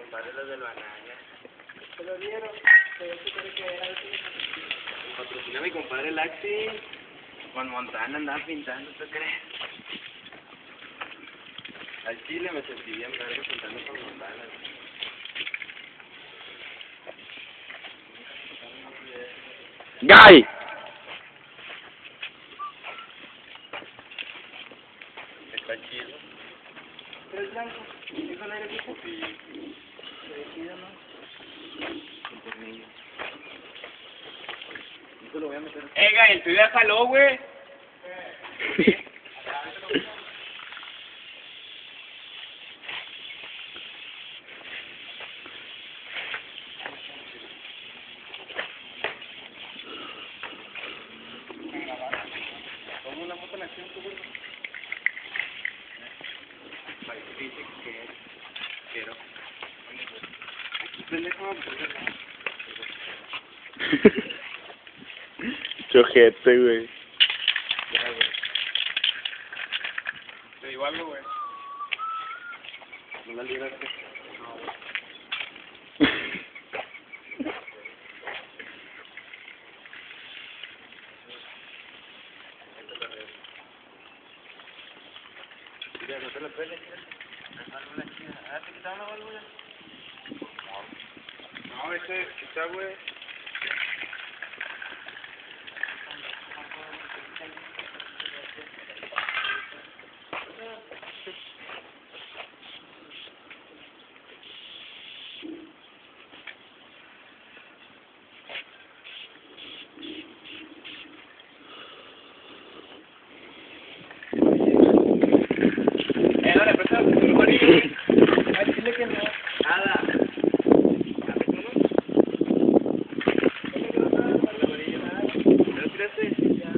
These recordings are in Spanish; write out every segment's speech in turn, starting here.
compadre los del banana. ¿Se lo dieron? Pero sí creo que era Patrocina a mi compadre Laxi. Juan Montana andaba pintando, ¿tú crees? Al chile me sentí bien verga pintando con Montana. ¡Gay! Está chido. tres blancos. ¿Eso no era equipo? Sí. Decido, ¿no? Eso lo voy a meter. El pibe ya jaló, güey. Pongo una foto en acción, tú, güey. Dice que quiero. Aquí pendejo, Chojete, güey. ya, güey. Te digo algo, güey. No la libraste. No, güey. Mira, no te la puedes decir. Ah, ¿te quitaron la válvula? No, ese está, güey. Dale, presta el amarillo, güey. Ay, dile que no. Nada. ¿No tiraste? Ya.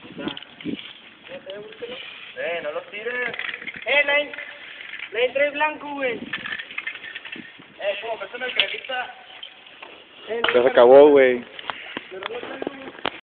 No los tires. Lane trae blanco, güey. ¿Cómo? ¿Préstame el cremita? Ya se acabó, güey. Pero no trae